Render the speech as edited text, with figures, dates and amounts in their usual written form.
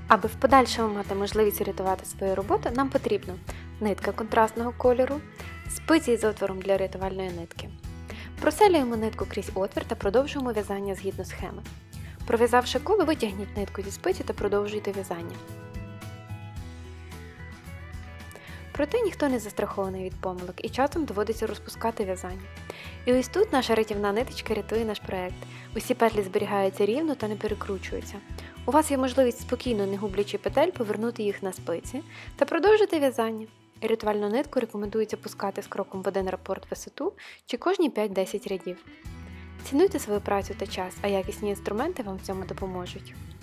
Аби в подальшому мати можливість рятувати свою роботу, нам потрібно нитка контрастного кольору, спиці з отвором для рятувальної нитки. Проселюємо нитку крізь отвір та продовжуємо в'язання згідно схеми. Пров'язавши коло, витягніть нитку зі спиці та продовжуйте в'язання. Проте ніхто не застрахований від помилок і часом доводиться розпускати в'язання. І ось тут наша рятівна ниточка рятує наш проект. Усі петлі зберігаються рівно та не перекручуються. У вас є можливість спокійно, не гублячи петель, повернути їх на спиці та продовжити в'язання. Рятувальну нитку рекомендується пускати з кроком в один рапорт висоту чи кожні 5-10 рядів. Цінуйте свою працю та час, а якісні інструменти вам в цьому допоможуть.